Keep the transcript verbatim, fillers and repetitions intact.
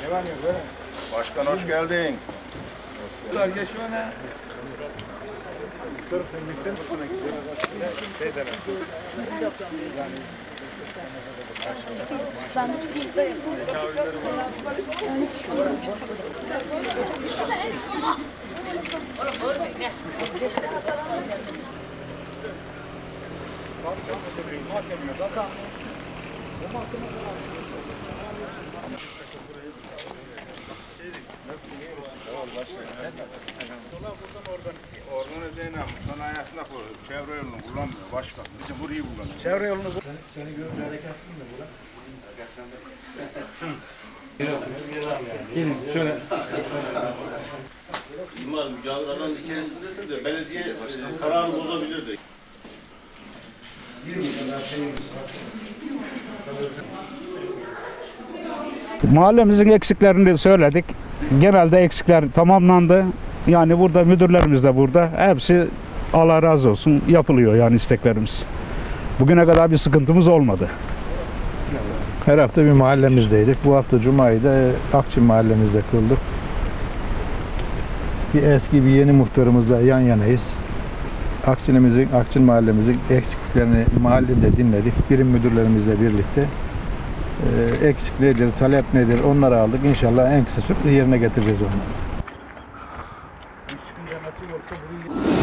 Başkan hoş geldin. Geç öne. Organize ile sanayisinde çevre yolunu kullanmıyor başkan. Bizim burayı kullanıyor. Çevre yolunu Seni, seni görünce hareket ettin mi burada? Gelin şöyle. İmar mücavir alanın içerisindesin de belediye kararı bozabilirdi. Mahallemizin eksiklerini söyledik. Genelde eksikler tamamlandı. Yani burada müdürlerimiz de burada. Hepsi Allah razı olsun yapılıyor yani isteklerimiz. Bugüne kadar bir sıkıntımız olmadı. Her hafta bir mahallemizdeydik. Bu hafta Cuma'yı da Akçin mahallemizde kıldık. Bir eski bir yeni muhtarımızla yan yanayız. Akçin'imizin, Akçin mahallemizin eksikliklerini mahallede dinledik. Birim müdürlerimizle birlikte. Ee, eksik nedir, talep nedir onları aldık. İnşallah en kısa sürede yerine getireceğiz onları.